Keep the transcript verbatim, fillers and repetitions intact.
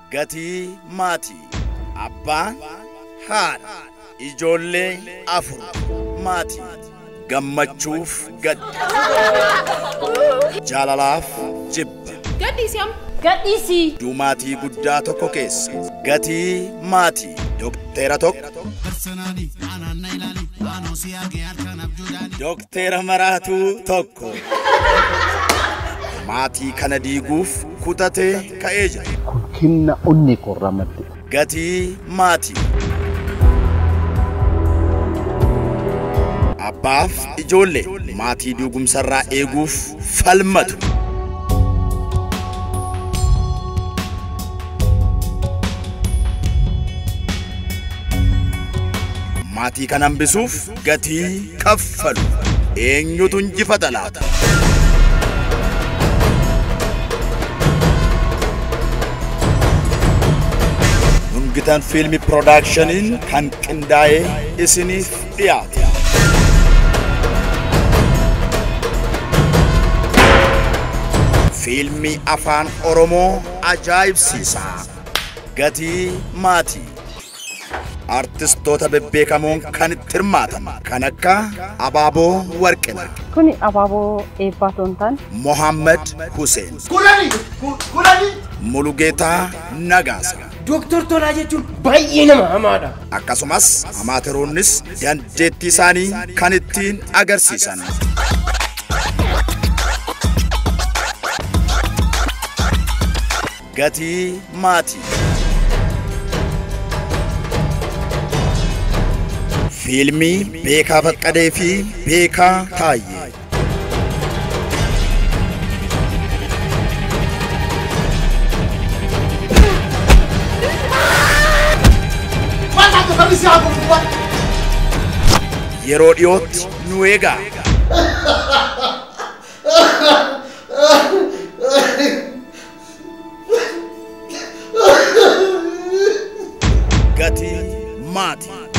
Gatii maatii abbaan haadha ijoollee afur maatii gammachuuf gadda jaalalaaf jibba gadhiisii gadhiisii dumaatii guddaa tokko keessa gatii maatii dokteera tokko dokteera maraatu tokko maatii kana diiguuf kutatee ka'ee jira kunkinna onni korramatti gatii maatii abbaaf ijoollee maatii diigumsarraa eeguuf falmatu maatii kana hambisuuf gatii kaffalu eenyutu injifata laata Nungitan Filmi Productionin kan qindaa'ee isiniif dhiyaate Filmi afaan Oromoo ajaa'ibsiisaa gatii maatii artistoota bebbeekamoon kan itti hirmaatan kan akka Abaaboo Warqina kuni Abaaboo Eebbaatoontaan Mohammed Hussein Kulani Kulani Mulugeetaa Nagaasa Doktor Tolaa jechuun baay'ee nama hamaadha akkasumas amaateroonnis dandeettii isaanii kan ittiin agarsiisan gatii maatii Filmi Beekaa Faqqadee fi Beekaa Taayyee yeroo dhiyootti nu eegaa gatii maatii